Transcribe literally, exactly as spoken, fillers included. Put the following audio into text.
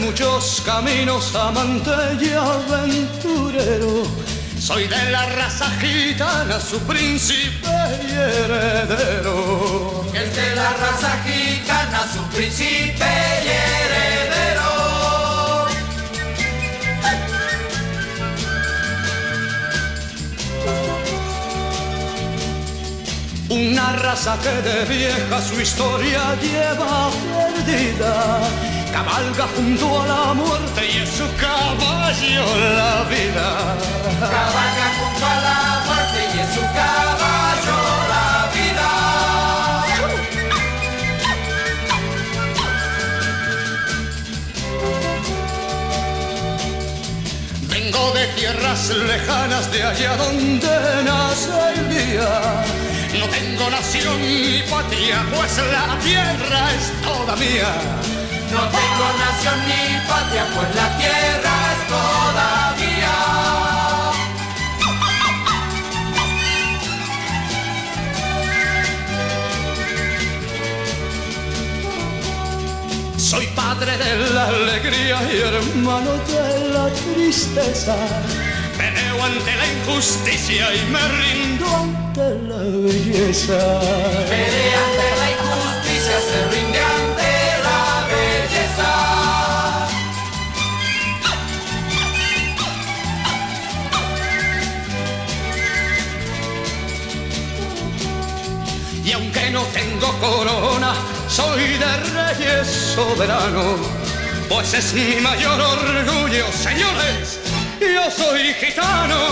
muchos caminos, amante y aventurero. Soy de la raza gitana, su príncipe y heredero. Es de la raza gitana, su príncipe y heredero. Una raza que de vieja su historia lleva perdida, cabalga junto a la muerte y en su caballo la vida. Cabalga junto a la muerte y en su caballo la vida. Vengo de tierras lejanas, de allá donde nace el día. No tengo nación ni patria, pues la tierra es toda mía. No tengo nación ni patria, pues la tierra es toda mía. Soy padre de la alegría y hermano de la tristeza. Peleo ante la injusticia y me rindo ante la belleza. Pelea ante la injusticia, se rinde ante la belleza. Y aunque no tengo corona, soy de reyes soberano, pues es mi mayor orgullo, señores, yo soy gitano.